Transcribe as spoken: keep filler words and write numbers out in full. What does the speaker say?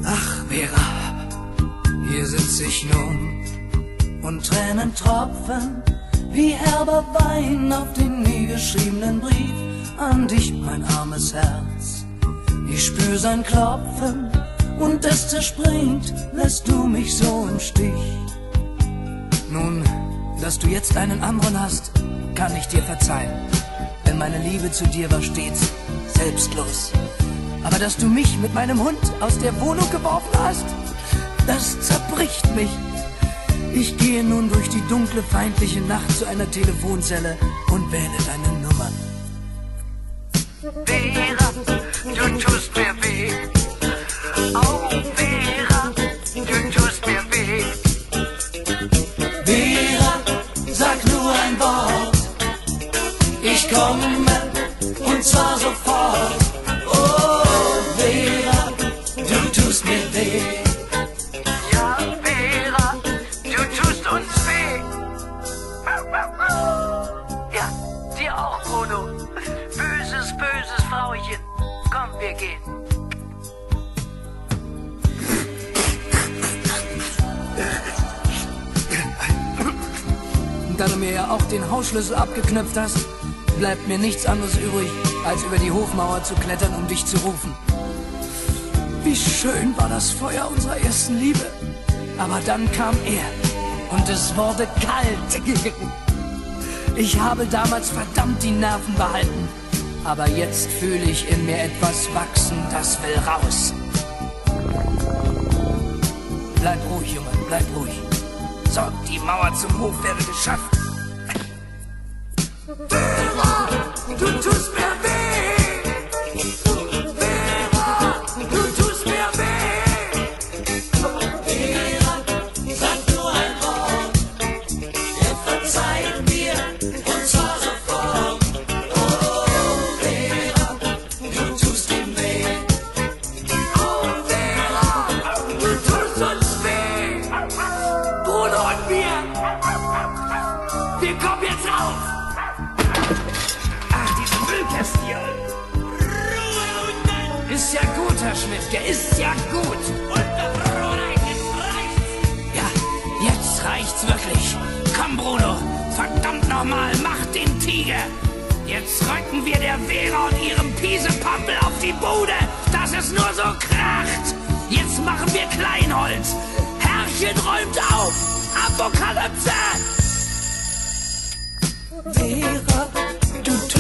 Ach, Vera, hier sitz ich nun und Tränen tropfen wie herber Wein auf den nie geschriebenen Brief an dich, mein armes Herz. Ich spür sein Klopfen und es zerspringt, lässt du mich so im Stich. Nun, dass du jetzt einen anderen hast, kann ich dir verzeihen, denn meine Liebe zu dir war stets selbstlos. Aber dass du mich mit meinem Hund aus der Wohnung geworfen hast, das zerbricht mich. Ich gehe nun durch die dunkle, feindliche Nacht zu einer Telefonzelle und wähle deine Nummer. Vera, du tust mir weh. Oh, Vera, du tust mir weh. Vera, sag nur ein Wort, ich komme und zwar sofort. Oh, Vera, du tust mir weh. Ja, Vera, du tust uns weh. Ja, dir auch, Bruno. Böses, böses Frauchen. Komm, wir gehen. Da du mir ja auch den Hausschlüssel abgeknöpft hast, bleibt mir nichts anderes übrig, als über die Hofmauer zu klettern, um dich zu rufen. Wie schön war das Feuer unserer ersten Liebe. Aber dann kam er und es wurde kalt. Ich habe damals verdammt die Nerven behalten. Aber jetzt fühle ich in mir etwas wachsen, das will raus. Bleib ruhig, Junge, bleib ruhig. So, die Mauer zum Hof wäre geschafft. Vera, du tust mir weh. Vera, du tust mir weh. Vera, sag nur ein Wort. Er verzeiht mir und zwar sofort. Oh, Vera, du tust ihm weh. Oh, Vera, du tust uns weh. Bruno und wir, wir kommen jetzt raus. Ach, diese Müllkästen hier. Ist ja gut, Herr Schmidt, der ist ja gut. Und der Bruder, jetzt reicht's. Ja, jetzt reicht's wirklich. Komm, Bruno, verdammt nochmal, mach den Tiger. Jetzt rücken wir der Vera und ihrem Piesepampel auf die Bude, dass es nur so kracht. Jetzt machen wir Kleinholz. Herrchen räumt auf. Apokalypse! Vera, du